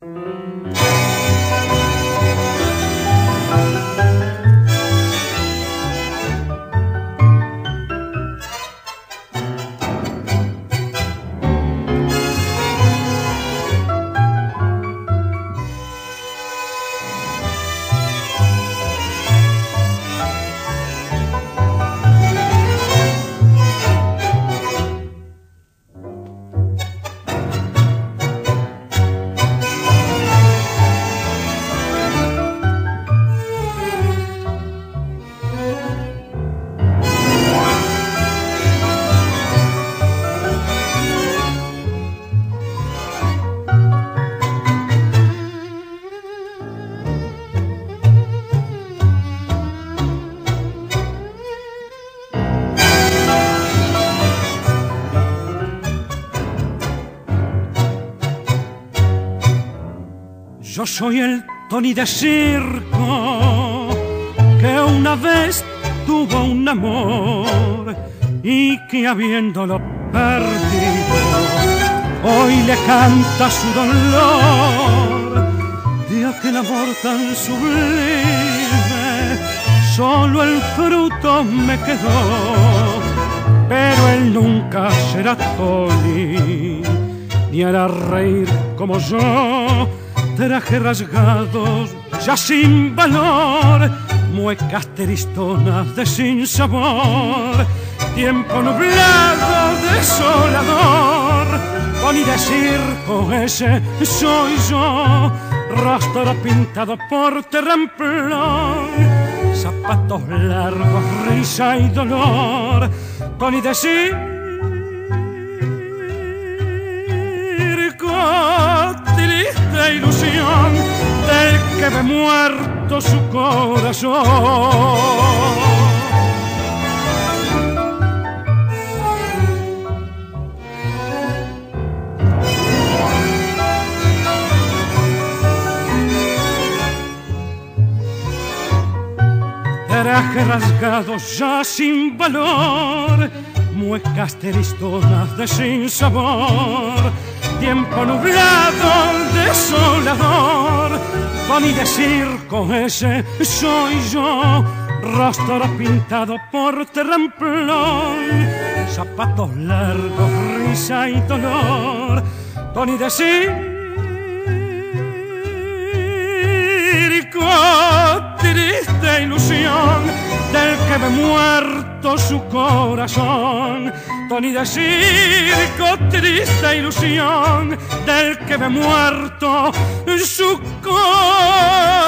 Yo soy el Tony de circo que una vez tuvo un amor y que habiéndolo perdido hoy le canta su dolor de aquel amor tan sublime. Solo el fruto me quedó, pero él nunca será Tony ni hará reír como yo. Traje rasgados ya sin valor, muecas tristonas de sin sabor, tiempo nublado desolador. Tony de circo ese soy yo, rostro pintado por terramplón, zapatos largos, risa y dolor. Tony de circo, triste ilusión del que ve muerto su corazón. Traje rasgados ya sin valor, muecas tristonas de sin sabor, tiempo nublado desolador. Tony de circo ese soy yo, rostro pintado por terramplón, zapatos largos, risa y dolor. Tony de circo, triste ilusión del que ve muerto su corazón. Tony de circo, triste ilusión del que ve muerto su corazón.